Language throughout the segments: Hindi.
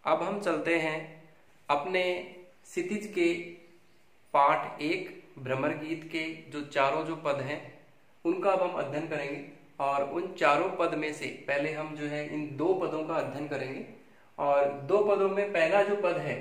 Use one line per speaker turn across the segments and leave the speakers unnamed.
अब हम चलते हैं अपने क्षितिज के पाठ 1 भ्रमर गीत के जो चारों जो पद हैं उनका अब हम अध्ययन करेंगे। और उन चारों पद में से पहले हम जो है इन 2 पदों का अध्ययन करेंगे। और 2 पदों में पहला जो पद है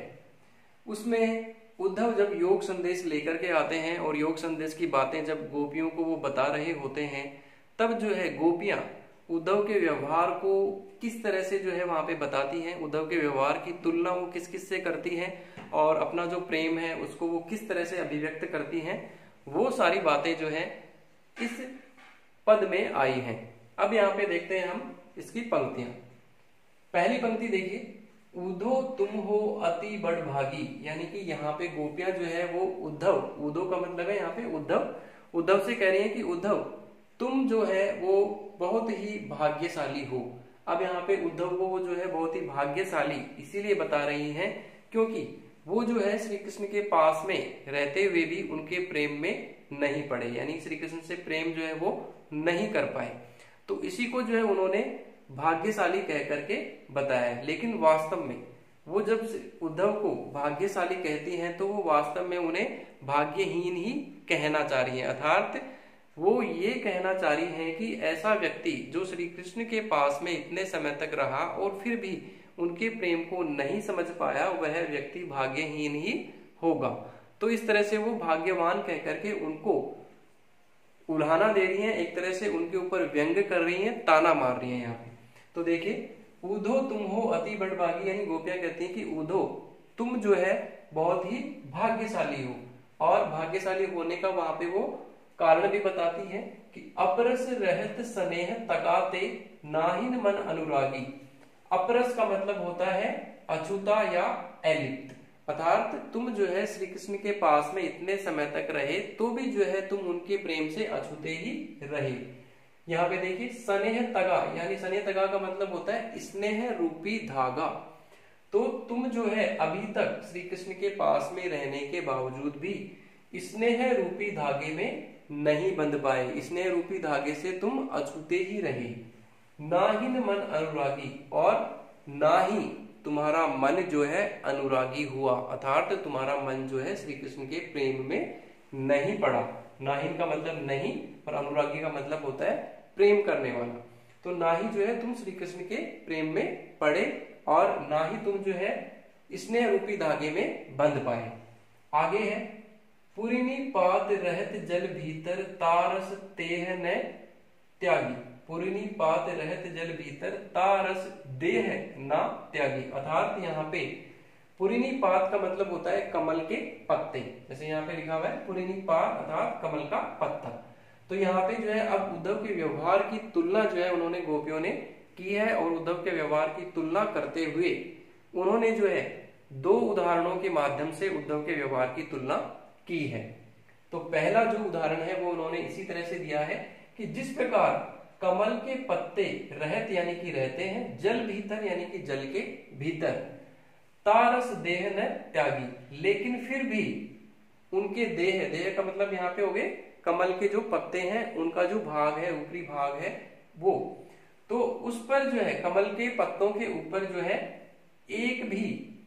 उसमें उद्धव जब योग संदेश लेकर के आते हैं और योग संदेश की बातें जब गोपियों को वो बता रहे होते हैं, तब जो है गोपियां उद्धव के व्यवहार को किस तरह से जो है वहां पे बताती हैं, उद्धव के व्यवहार की तुलना वो किस किस से करती हैं और अपना जो प्रेम है उसको वो किस तरह से अभिव्यक्त करती हैं, वो सारी बातें जो है इस पद में आई हैं। अब यहाँ पे देखते हैं हम इसकी पंक्तियां। पहली पंक्ति देखिए, उद्धो तुम हो अति बड़भागी, यानी कि यहाँ पे गोपियां जो है वो उद्धव का मतलब है यहाँ पे उद्धव से कह रही है कि उद्धव तुम जो है वो बहुत ही भाग्यशाली हो। अब यहाँ पे उद्धव को वो जो है बहुत ही भाग्यशाली इसीलिए बता रही हैं क्योंकि वो जो है श्री कृष्ण के पास में रहते हुए भी उनके प्रेम में नहीं पड़े, यानी श्री कृष्ण से प्रेम जो है वो नहीं कर पाए। तो इसी को जो है उन्होंने भाग्यशाली कह करके बताया। लेकिन वास्तव में वो जब उद्धव को भाग्यशाली कहती हैं तो वो वास्तव में उन्हें भाग्यहीन ही कहना चाह रही है। अर्थात वो ये कहना चाह रही हैं कि ऐसा व्यक्ति जो श्री कृष्ण के पास में इतने समय तक रहा और फिर भी उनके प्रेम को नहीं समझ पाया, वह व्यक्ति भाग्यहीन ही होगा। तो इस तरह से वो भाग्यवान कह करके उनको उल्हाना दे रही हैं, एक तरह से उनके ऊपर व्यंग कर रही हैं, ताना मार रही हैं यहाँ पे। तो देखिए, उद्धो तुम हो अति बड़भागी, यानी गोपियां कहती हैं कि उद्धो तुम जो है बहुत ही भाग्यशाली हो। और भाग्यशाली होने का वहां पे वो कारण भी बताती है कि अपरस रहत स्नेह तकाते नाहिन मन अनुरागी। अपरस का मतलब होता है अछूता या अलिप्त, अर्थात तुम जो है श्री कृष्ण के पास में इतने समय तक रहे तो भी जो है तुम उनके प्रेम से अछूते ही रहे। यहाँ पे देखिए, स्नेह तगा, यानी स्नेह तगा का मतलब होता है स्नेह रूपी धागा। तो तुम जो है अभी तक श्री कृष्ण के पास में रहने के बावजूद भी स्नेह रूपी धागे में नहीं बंध पाए, स्नेह रूपी धागे से तुम अछूते ही रहे। नाहिन मन अनुरागी, और ना ही तुम्हारा मन जो है अनुरागी हुआ, अर्थात तुम्हारा मन जो है श्री कृष्ण के प्रेम में नहीं पड़ा। नाहिन का मतलब नहीं और अनुरागी का मतलब होता है प्रेम करने वाला। तो ना ही जो है तुम श्री कृष्ण के प्रेम में पड़े और ना ही तुम जो है स्नेह रूपी धागे में बंध पाए। आगे है, पुरिनी पात रहत जल भीतर तारस तेह न त्यागी। पुरिनी पात रहत जल भीतर तारस देह ना त्यागी, अर्थात यहाँ पे पुरिनी पात का मतलब होता है कमल के पत्ते, जैसे यहाँ पे लिखा हुआ है पुरिनी पात अर्थात कमल का पत्ता। तो यहाँ पे जो है अब उद्धव के व्यवहार की तुलना जो है उन्होंने गोपियों ने की है और उद्धव के व्यवहार की तुलना करते हुए उन्होंने जो है 2 उदाहरणों के माध्यम से उद्धव के व्यवहार की तुलना की है। तो पहला जो उदाहरण है वो उन्होंने इसी तरह से दिया है कि जिस प्रकार कमल के पत्ते रहत यानी कि रहते हैं जल भीतर यानी कि जल के भीतर, तारस देह न त्यागी, लेकिन फिर भी उनके देह का मतलब यहाँ पे हो गए कमल के जो पत्ते हैं उनका जो भाग है, ऊपरी भाग है वो, तो उस पर जो है कमल के पत्तों के ऊपर जो है एक भी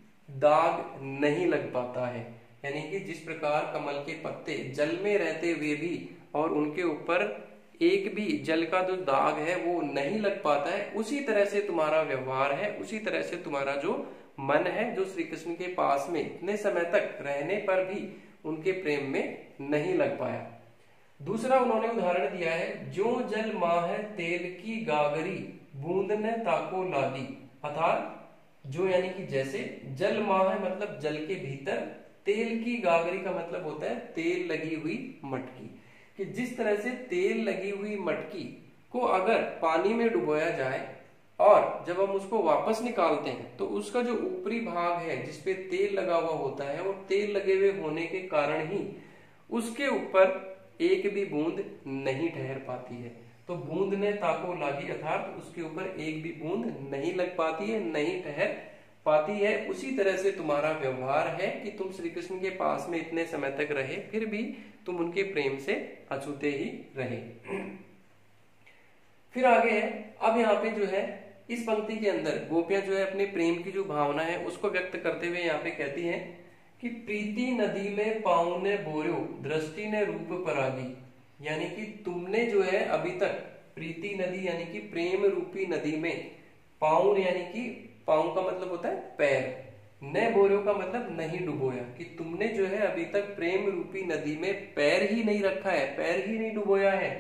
दाग नहीं लग पाता है। यानी कि जिस प्रकार कमल के पत्ते जल में रहते हुए भी और उनके ऊपर एक भी जल का जो दाग है वो नहीं लग पाता है, उसी तरह से तुम्हारा व्यवहार है, उसी तरह से तुम्हारा जो मन है जो श्री कृष्ण के पास में इतने समय तक रहने पर भी उनके प्रेम में नहीं लग पाया। दूसरा उन्होंने उदाहरण दिया है, जो जल माह तेल की गागरी बूंद न ताको लागी, अर्थात जो यानी कि जैसे जल माह मतलब जल के भीतर, तेल की गागरी का मतलब होता है तेल लगी हुई मटकी, कि जिस तरह से तेल लगी हुई मटकी को अगर पानी में डुबोया जाए और जब हम उसको वापस निकालते हैं तो उसका जो ऊपरी भाग है जिसपे तेल लगा हुआ होता है और तेल लगे हुए होने के कारण ही उसके ऊपर एक भी बूंद नहीं ठहर पाती है। तो बूंद ने ताको लागी, अर्थात उसके ऊपर एक भी बूंद नहीं लग पाती है, नहीं ठहर पाती है। उसी तरह से तुम्हारा व्यवहार है कि तुम श्री कृष्ण के पास में इतने समय तक रहे फिर भी तुम उनके प्रेम से अछूते ही रहे। फिर आगे है, अब यहाँ पे जो है इस पंक्ति के अंदर गोपियां जो है अपने प्रेम की जो भावना है उसको व्यक्त करते हुए यहाँ पे कहती हैं कि प्रीति नदी में पाँव ने बोर्यो दृष्टि ने रूप परागी, यानी कि तुमने जो है अभी तक प्रीति नदी यानी कि प्रेम रूपी नदी में पाँव यानी कि पाँव का मतलब होता है पैर, न बोर्यो का मतलब नहीं डुबोया, कि तुमने जो है अभी तक प्रेम रूपी नदी में पैर ही नहीं रखा है, पैर ही नहीं डुबोया है।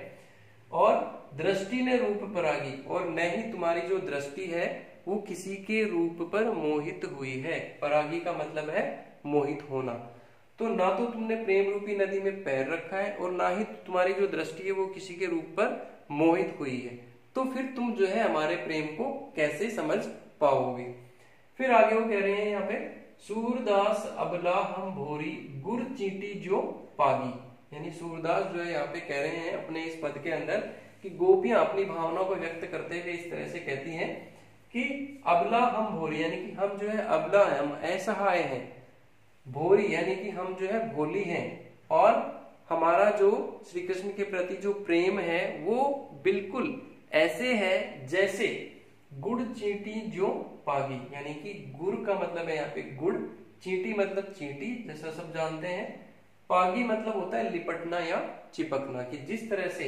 और दृष्टि ने रूप परागी, और न ही तुम्हारी जो दृष्टि है वो किसी के रूप पर मोहित हुई है। परागी का मतलब है मोहित होना। तो ना तो तुमने प्रेम रूपी नदी में पैर रखा है और ना ही तुम्हारी जो दृष्टि है वो किसी के रूप पर मोहित हुई है, तो फिर तुम जो है हमारे प्रेम को कैसे समझ पाओगे। फिर आगे वो कह रहे हैं यहाँ पे सूरदास अबला हम भोरी गुर चींटी जो पागी, यानी सूरदास जो है यहाँ पे कह रहे हैं अपने इस पद के अंदर कि गोपियां अपनी भावनाओं को व्यक्त करते हुए इस तरह से कहती हैं कि अबला हम भोरी, यानी कि हम जो है अबला है, हम असहाय हैं, भोरी यानी कि हम जो है भोली हैं, और हमारा जो श्री कृष्ण के प्रति जो प्रेम है वो बिल्कुल ऐसे है जैसे गुड़ चींटी जो पागी, यानी कि गुड़ का मतलब है यहाँ पे गुड़, चींटी मतलब चींटी जैसा सब जानते हैं, पागी मतलब होता है लिपटना या चिपकना, कि जिस तरह से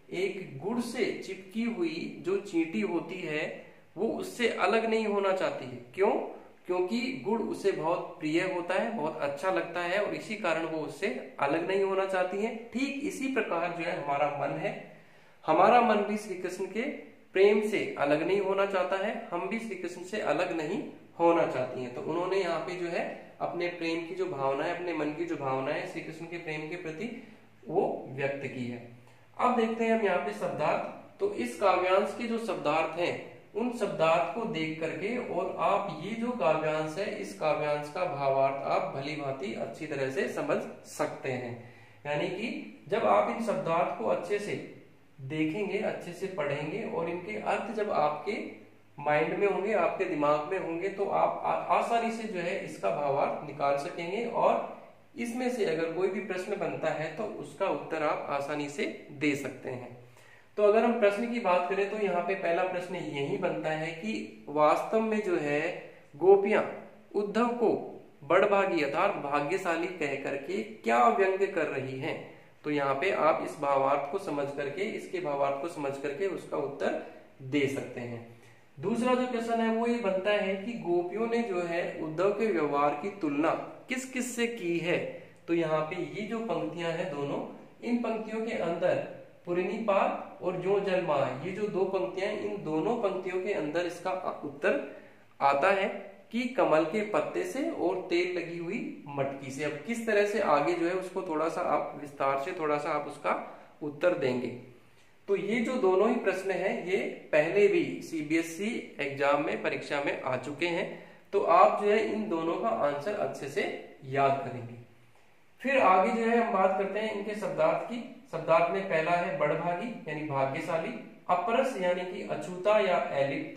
एक गुड़ से चिपकी हुई जो चींटी होती है वो उससे अलग नहीं होना चाहती है। क्यों? क्योंकि गुड़ उसे बहुत प्रिय होता है, बहुत अच्छा लगता है, और इसी कारण वो उससे अलग नहीं होना चाहती है। ठीक इसी प्रकार जो है हमारा मन है, हमारा मन भी श्री कृष्ण के प्रेम से अलग नहीं होना चाहता है, हम भी श्री कृष्ण से अलग नहीं होना चाहती हैं। तो उन्होंने यहाँ पे जो है अपने प्रेम की जो भावना है, अपने मन की जो भावना है श्री कृष्ण के प्रेम के प्रति वो व्यक्त की है। अब देखते हैं हम यहाँ पे शब्दार्थ। तो इस काव्यांश के जो शब्दार्थ हैं उन शब्दार्थ को देख करके और आप ये जो काव्यांश है इस काव्यांश का भावार्थ आप भली भांति अच्छी तरह से समझ सकते हैं। यानी कि जब आप इन शब्दार्थ को अच्छे से देखेंगे, अच्छे से पढ़ेंगे और इनके अर्थ जब आपके माइंड में होंगे, आपके दिमाग में होंगे, तो आप आसानी से जो है इसका भावार्थ निकाल सकेंगे, और इसमें से अगर कोई भी प्रश्न बनता है तो उसका उत्तर आप आसानी से दे सकते हैं। तो अगर हम प्रश्न की बात करें तो यहाँ पे पहला प्रश्न यही बनता है कि वास्तव में जो है गोपियां उद्धव को बड़भागी अर्थात भाग्यशाली कह करके क्या व्यंग्य कर रही हैं। तो यहाँ पे आप इस भावार्थ को समझ करके, इसके भावार्थ को समझ करके उसका उत्तर दे सकते हैं। दूसरा जो क्वेश्चन है वो ये बनता है कि गोपियों ने जो है उद्धव के व्यवहार की तुलना किस किस से की है। तो यहाँ पे ये जो पंक्तियां हैं दोनों, इन पंक्तियों के अंदर पुरिनीपात और जो जलमा, ये जो दो पंक्तियां, इन दोनों पंक्तियों के अंदर इसका उत्तर आता है कि कमल के पत्ते से और तेल लगी हुई मटकी से। अब किस तरह से आगे जो है उसको थोड़ा सा आप विस्तार से थोड़ा सा आप उसका उत्तर देंगे। तो ये जो दोनों ही प्रश्न हैं ये पहले भी सीबीएसई एग्जाम में परीक्षा में आ चुके हैं, तो आप जो है इन दोनों का आंसर अच्छे से याद करेंगे। फिर आगे जो है हम बात करते हैं इनके शब्दार्थ की। शब्दार्थ में पहला है बड़भागी यानी भाग्यशाली, अपरस यानी कि अछूता या अलिप्त,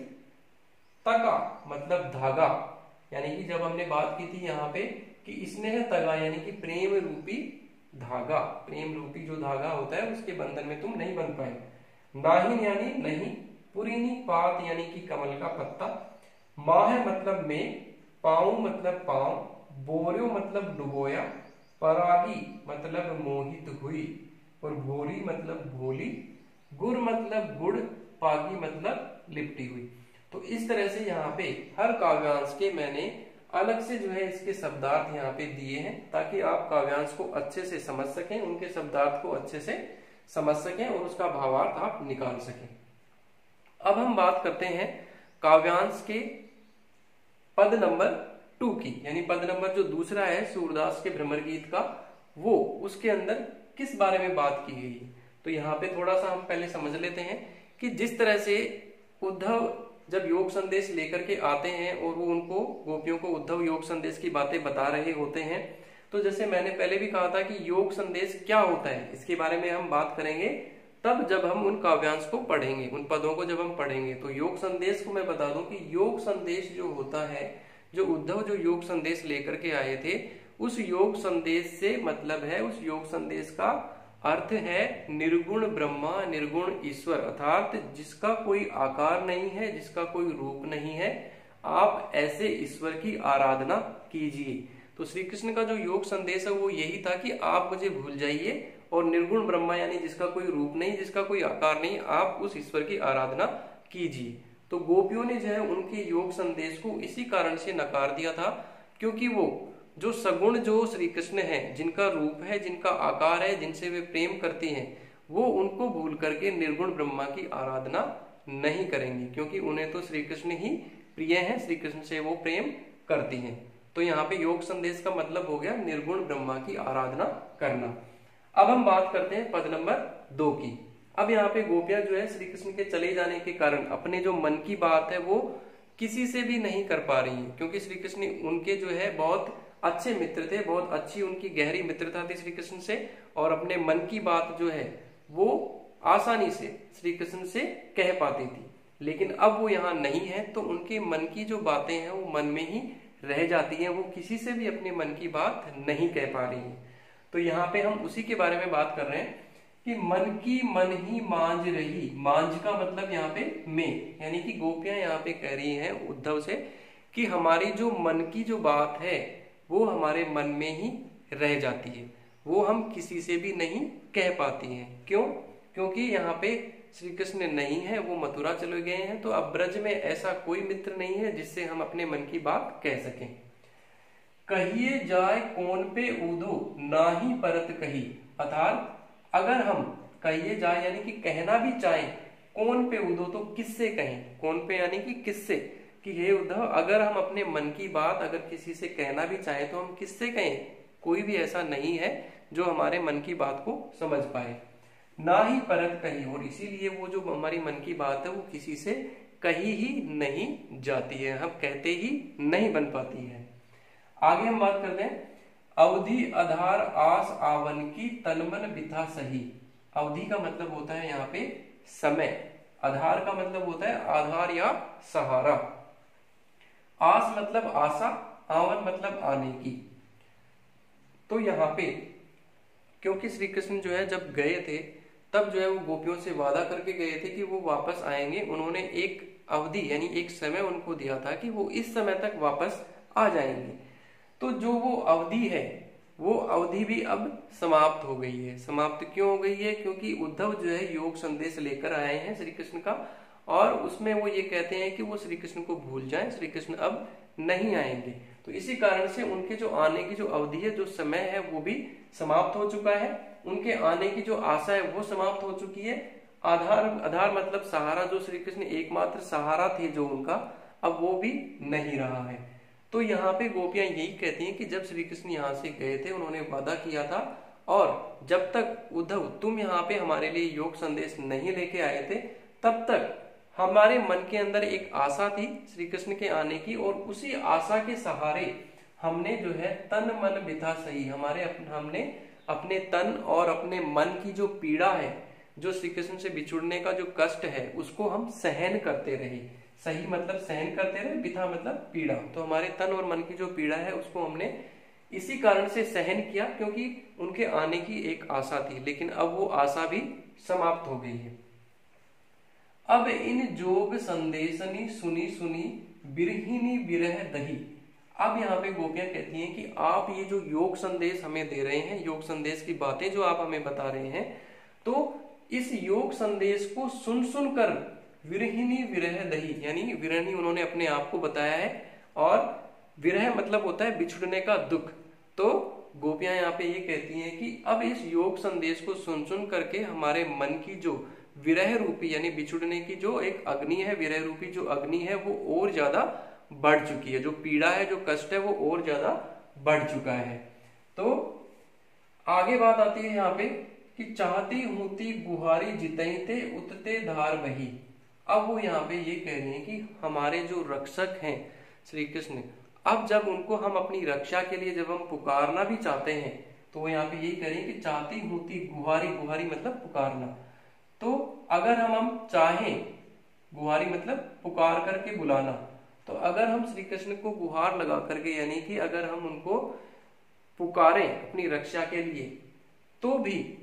तका मतलब धागा, यानी कि जब हमने बात की थी यहाँ पे कि स्नेह तगा यानी कि प्रेम रूपी धागा, प्रेम रूपी जो धागा होता है उसके बंधन में तुम नहीं बन पाए। नाहिन यानी नहीं, पुरीनी पात यानी कि कमल का पत्ता, माह मतलब में, पाँव मतलब पाँव, बोर्यो मतलब डुबोया, परागी मतलब मोहित हुई, और भोरी मतलब भोली, गुर मतलब गुड़, पागी मतलब लिपटी हुई। तो इस तरह से यहाँ पे हर काव्यांश के मैंने अलग से जो है इसके शब्दार्थ यहाँ पे दिए हैं ताकि आप काव्यांश को अच्छे से समझ सकें, उनके शब्दार्थ को अच्छे से समझ सकें और उसका भावार्थ आप निकाल सकें। अब हम बात करते हैं काव्यांश के पद नंबर 2 की, यानी पद नंबर जो दूसरा है सूरदास के भ्रमर गीत का, वो उसके अंदर किस बारे में बात की गई है। तो यहाँ पे थोड़ा सा हम पहले समझ लेते हैं कि जिस तरह से उद्धव जब योग संदेश लेकर के आते हैं और वो उनको गोपियों को उद्धव योग संदेश की बातें बता रहे होते हैं, तो जैसे मैंने पहले भी कहा था कि योग संदेश क्या होता है इसके बारे में हम बात करेंगे तब जब हम उन काव्यांश को पढ़ेंगे, उन पदों को जब हम पढ़ेंगे। तो योग संदेश को मैं बता दूं कि योग संदेश जो होता है, जो उद्धव जो योग संदेश लेकर के आए थे, उस योग संदेश से मतलब है उस योग संदेश का अर्थ है निर्गुण ब्रह्मा निर्गुण ईश्वर, अर्थात जिसका कोई आकार नहीं है, जिसका कोई रूप नहीं है, आप ऐसे ईश्वर की आराधना कीजिए। तो श्री कृष्ण का जो योग संदेश है वो यही था कि आप मुझे भूल जाइए और निर्गुण ब्रह्मा यानी जिसका कोई रूप नहीं, जिसका कोई आकार नहीं, आप उस ईश्वर की आराधना कीजिए। तो गोपियों ने जो है उनके योग संदेश को इसी कारण से नकार दिया था, क्योंकि वो जो सगुण जो श्री कृष्ण है, जिनका रूप है, जिनका आकार है, जिनसे वे प्रेम करती हैं, वो उनको भूल करके निर्गुण ब्रह्मा की आराधना नहीं करेंगी, क्योंकि उन्हें तो श्री कृष्ण ही प्रिय हैं, श्री कृष्ण से वो प्रेम करती हैं। तो यहाँ पे योग संदेश का मतलब हो गया निर्गुण ब्रह्मा की आराधना करना। अब हम बात करते हैं पद नंबर 2 की। अब यहाँ पे गोपियां जो है श्री कृष्ण के चले जाने के कारण अपने जो मन की बात है वो किसी से भी नहीं कर पा रही है, क्योंकि श्री कृष्ण उनके जो है बहुत अच्छे मित्र थे, बहुत अच्छी उनकी गहरी मित्रता थी श्री कृष्ण से, और अपने मन की बात जो है वो आसानी से श्री कृष्ण से कह पाती थी। लेकिन अब वो यहाँ नहीं है, तो उनके मन की जो बातें हैं वो मन में ही रह जाती हैं, वो किसी से भी अपने मन की बात नहीं कह पा रही हैं। तो यहाँ पे हम उसी के बारे में बात कर रहे हैं कि मन की मन ही मांझ रही। मांझ का मतलब यहाँ पे में, यानी कि गोपियां यहाँ पे कह रही हैं उद्धव से कि हमारी जो मन की जो बात है वो हमारे मन में ही रह जाती है, वो हम किसी से भी नहीं कह पाती हैं। क्यों? क्योंकि यहाँ पे श्री कृष्ण नहीं है, वो मथुरा चले गए हैं, तो अब ब्रज में ऐसा कोई मित्र नहीं है जिससे हम अपने मन की बात कह सकें। कहिए जाए कौन पे ऊधो ना ही परत कही, अर्थात अगर हम कहिए जाए यानी कि कहना भी चाहें, कौन पे उद्धव तो किससे कहें, कौन पे यानी कि किससे, कि हे उद्धव अगर हम अपने मन की बात अगर किसी से कहना भी चाहें तो हम किससे कहें, कोई भी ऐसा नहीं है जो हमारे मन की बात को समझ पाए। ना ही परत कही, और इसीलिए वो जो हमारी मन की बात है वो किसी से कही ही नहीं जाती है, हम कहते ही नहीं बन पाती है। आगे हम बात करते हैं अवधि आधार आस आवन की तनमन बिथा सही। अवधि का मतलब होता है यहाँ पे समय, आधार का मतलब होता है आधार या सहारा, आस मतलब आशा, आवन मतलब आने की। तो यहाँ पे क्योंकि श्री कृष्ण जो है जब गए थे तब जो है वो गोपियों से वादा करके गए थे कि वो वापस आएंगे, उन्होंने एक अवधि यानी एक समय उनको दिया था कि वो इस समय तक वापस आ जाएंगे। तो जो वो अवधि है वो अवधि भी अब समाप्त हो गई है। समाप्त क्यों हो गई है? क्योंकि उद्धव जो है योग संदेश लेकर आए हैं श्री कृष्ण का, और उसमें वो ये कहते हैं कि वो श्री कृष्ण को भूल जाएं, श्री कृष्ण अब नहीं आएंगे। तो इसी कारण से उनके जो आने की जो अवधि है, जो समय है, वो भी समाप्त हो चुका है। उनके आने की जो आशा है वो समाप्त हो चुकी है। आधार मतलब सहारा, जो श्री कृष्ण एकमात्र सहारा थे जो उनका, अब वो भी नहीं रहा है। तो यहाँ पे गोपियां यही कहती हैं कि जब श्री कृष्ण यहाँ से गए थे उन्होंने वादा किया था, और जब तक उद्धव तुम यहाँ पे हमारे लिए योग संदेश नहीं लेके आए थे तब तक हमारे मन के अंदर एक आशा थी श्री कृष्ण के आने की, और उसी आशा के सहारे हमने जो है तन मन बिथा सही, हमने अपने तन और अपने मन की जो पीड़ा है, जो श्री कृष्ण से बिछुड़ने का जो कष्ट है, उसको हम सहन करते रहे। सही मतलब सहन करते रहे, बिथा मतलब पीड़ा। तो हमारे तन और मन की जो पीड़ा है उसको हमने इसी कारण से सहन किया क्योंकि उनके आने की एक आशा थी, लेकिन अब वो आशा भी समाप्त हो गई है। अब इन जोग संदेशनी सुनी सुनी बिरहिनी बिरह दही। अब यहाँ पे गोपियां कहती हैं कि आप ये जो योग संदेश हमें दे रहे हैं, योग संदेश की बातें जो आप हमें बता रहे हैं, तो इस योग संदेश को सुन सुन कर विरहिनी विरह दही, यानी विरहिनी उन्होंने अपने आप को बताया है, और विरह मतलब होता है बिछुड़ने का दुख। तो गोपियां यहाँ पे ये कहती हैं कि अब इस योग संदेश को सुन सुन करके हमारे मन की जो विरह रूपी यानी बिछुड़ने की जो एक अग्नि है, विरह रूपी जो अग्नि है, वो और ज्यादा बढ़ चुकी है, जो पीड़ा है, जो कष्ट है, वो और ज्यादा बढ़ चुका है। तो आगे बात आती है यहाँ पे कि चाहती हूती गुहारी जितते उतते धार बही। अब वो यहाँ पे ये कह रही हैं कि हमारे जो रक्षक हैं श्री कृष्ण, अब जब उनको हम अपनी रक्षा के लिए जब हम पुकारना भी चाहते हैं, तो वो यहाँ पे यही कह रही हैं कि चाहती हूती गुहारी, गुहारी मतलब पुकारना। तो अगर हम चाहें, गुहारी मतलब पुकार करके बुलाना, तो अगर हम श्री कृष्ण को गुहार लगा करके यानी कि अगर हम उनको पुकारें अपनी रक्षा के लिए, तो भी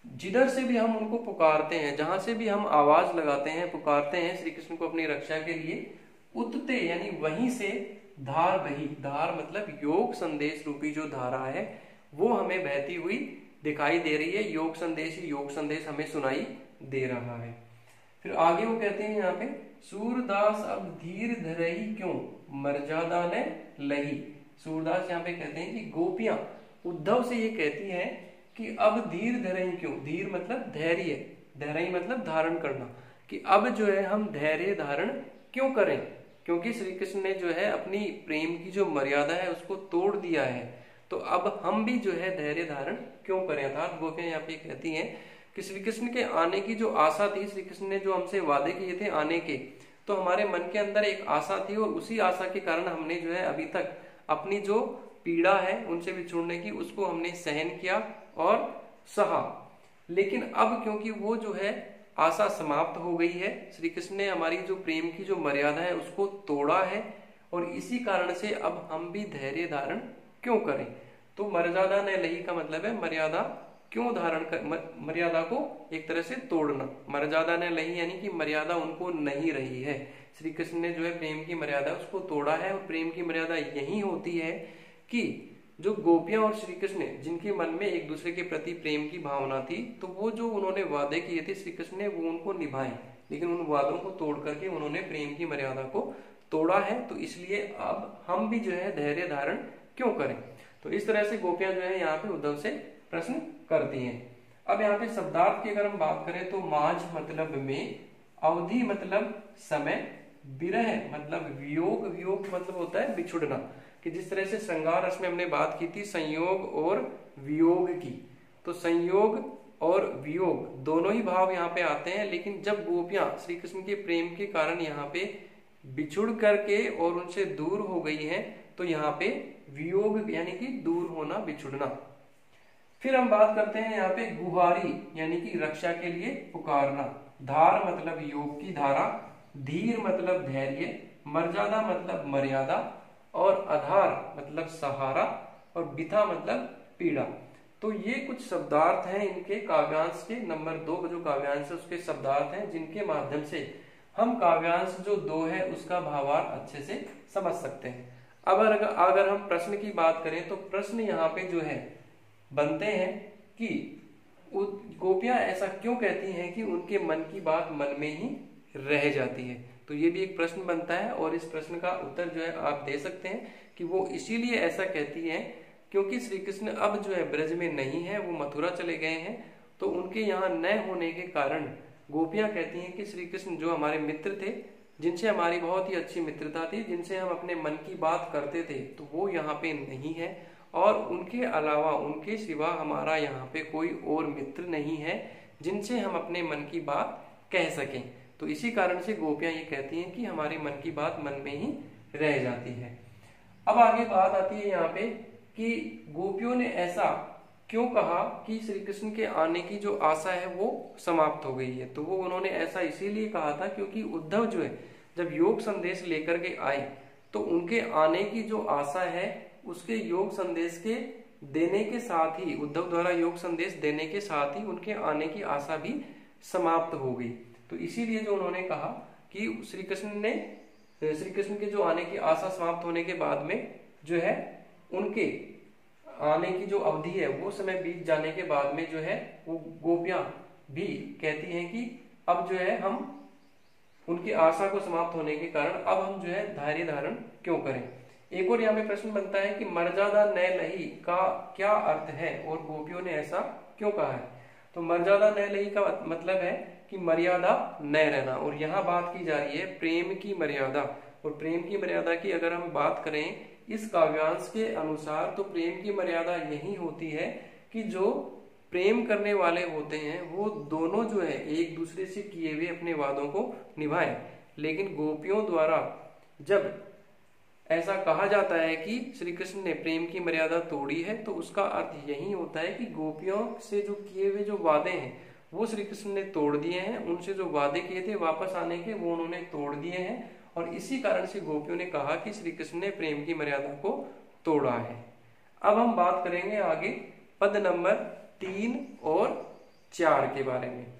जिधर से भी हम उनको पुकारते हैं, जहां से भी हम आवाज लगाते हैं, पुकारते हैं श्री कृष्ण को अपनी रक्षा के लिए, उत्ते यानी वहीं से धार बही, धार मतलब योग संदेश रूपी जो धारा है वो हमें बहती हुई दिखाई दे रही है। योग संदेश ही योग संदेश हमें सुनाई दे रहा है। फिर आगे वो कहते हैं यहाँ पे, सूरदास अब धीर धरई क्यों मर्यादा ने लही। सूरदास यहाँ पे कहते हैं कि गोपियां उद्धव से ये कहती हैं कि अब धीर धरई क्यों, धीर मतलब धैर्य, धरई मतलब धारण करना, कि अब जो है हम धैर्य धारण क्यों करें, क्योंकि श्री कृष्ण ने जो है अपनी प्रेम की जो मर्यादा है उसको तोड़ दिया है, तो अब हम भी जो है धैर्य धारण क्यों करें। अर्थात गोपियां यहाँ पे कहती हैं कि श्री कृष्ण के आने की जो आशा थी, श्री कृष्ण ने जो हमसे वादे किए थे आने के, तो हमारे मन के अंदर एक आशा थी और उसी आशा के कारण हमने जो है अभी तक अपनी जो पीड़ा है उनसे बिछुड़ने की उसको हमने सहन किया और सहा। लेकिन अब क्योंकि वो जो है आशा समाप्त हो गई है, श्री कृष्ण ने हमारी जो प्रेम की जो मर्यादा है उसको तोड़ा है, और इसी कारण से अब हम भी धैर्य धारण क्यों करें। तो मर्यादा ने लही का मतलब है मर्यादा क्यों धारण कर, मर्यादा को एक तरह से तोड़ना। मर्यादा ने लही यानी कि मर्यादा उनको नहीं रही है, श्री कृष्ण ने जो है प्रेम की मर्यादा उसको तोड़ा है। और प्रेम की मर्यादा यही होती है कि जो गोपियां और श्री कृष्ण जिनके मन में एक दूसरे के प्रति प्रेम की भावना थी, तो वो जो उन्होंने वादे किए थे श्री कृष्ण ने वो उनको निभाए, लेकिन उन वादों को तोड़ करके उन्होंने प्रेम की मर्यादा को तोड़ा है। तो इसलिए अब हम भी जो है धैर्य धारण क्यों करें। तो इस तरह से गोपियां जो है यहाँ पे उद्धव से प्रश्न करती हैं। अब यहाँ पे शब्दार्थ की अगर हम बात करें तो माझ मतलब में, अवधि मतलब समय, विरह मतलब वियोग, वियोग मतलब होता है बिछुड़ना, कि जिस तरह से श्रृंगार रस में हमने बात की थी संयोग और वियोग की, तो संयोग और वियोग दोनों ही भाव यहाँ पे आते हैं। लेकिन जब गोपियां श्री कृष्ण के प्रेम के कारण यहाँ पे बिछुड़ करके और उनसे दूर हो गई हैं, तो यहाँ पे वियोग यानी कि दूर होना, बिछुड़ना। फिर हम बात करते हैं यहाँ पे गुहारी यानी कि रक्षा के लिए पुकारना। धार मतलब योग की धारा, धीर मतलब धैर्य, मर्यादा मतलब मर्यादा, और आधार मतलब सहारा, और बिथा मतलब पीड़ा। तो ये कुछ शब्दार्थ हैं इनके काव्यांश के। नंबर 2 जो काव्यांश है उसके शब्दार्थ हैं, जिनके माध्यम से हम काव्यांश जो 2 है उसका भावार्थ अच्छे से समझ सकते हैं। अब अगर हम प्रश्न की बात करें तो प्रश्न यहाँ पे जो है बनते हैं कि गोपियां ऐसा क्यों कहती हैं कि उनके मन की बात मन में ही रह जाती है। तो ये भी एक प्रश्न बनता है, और इस प्रश्न का उत्तर जो है आप दे सकते हैं कि वो इसीलिए ऐसा कहती हैं क्योंकि श्री कृष्ण अब जो है ब्रज में नहीं है, वो मथुरा चले गए हैं। तो उनके यहाँ न होने के कारण गोपियां कहती हैं कि श्री कृष्ण जो हमारे मित्र थे, जिनसे हमारी बहुत ही अच्छी मित्रता थी, जिनसे हम अपने मन की बात करते थे, तो वो यहाँ पे नहीं है, और उनके अलावा उनके सिवा हमारा यहाँ पे कोई और मित्र नहीं है जिनसे हम अपने मन की बात कह सकें। तो इसी कारण से गोपियां ये कहती हैं कि हमारे मन की बात मन में ही रह जाती है। अब आगे बात आती है यहाँ पे कि गोपियों ने ऐसा क्यों कहा कि श्री कृष्ण के आने की जो आशा है वो समाप्त हो गई है। तो वो उन्होंने ऐसा इसीलिए कहा था क्योंकि उद्धव जो है जब योग संदेश लेकर के आए, तो उनके आने की जो आशा है उसके योग संदेश के देने के साथ ही, उद्धव द्वारा योग संदेश देने के साथ ही उनके आने की आशा भी समाप्त हो गई। तो इसीलिए जो उन्होंने कहा कि श्री कृष्ण के जो आने की आशा समाप्त होने के बाद में जो है उनके आने की जो अवधि है वो समय बीत जाने के बाद में जो है वो गोपियां भी कहती हैं कि अब जो है हम उनकी आशा को समाप्त होने के कारण अब हम जो है धैर्य धारण क्यों करें। एक और यहाँ पे प्रश्न बनता है कि मर्यादा न लही का क्या अर्थ है और गोपियों ने ऐसा क्यों कहा है। तो मर्यादा न लही का मतलब है कि मर्यादा न रहना, और यहाँ बात की जा रही है प्रेम की मर्यादा। और प्रेम की मर्यादा की अगर हम बात करें इस काव्यांश के अनुसार, तो प्रेम की मर्यादा यही होती है कि जो प्रेम करने वाले होते हैं वो दोनों जो है एक दूसरे से किए हुए अपने वादों को निभाएं। लेकिन गोपियों द्वारा जब ऐसा कहा जाता है कि श्री कृष्ण ने प्रेम की मर्यादा तोड़ी है, तो उसका अर्थ यही होता है कि गोपियों से जो किए हुए जो वादे हैं वो श्री कृष्ण ने तोड़ दिए हैं। उनसे जो वादे किए थे वापस आने के वो उन्होंने तोड़ दिए हैं, और इसी कारण से गोपियों ने कहा कि श्री कृष्ण ने प्रेम की मर्यादा को तोड़ा है। अब हम बात करेंगे आगे पद नंबर 3 और 4 के बारे में।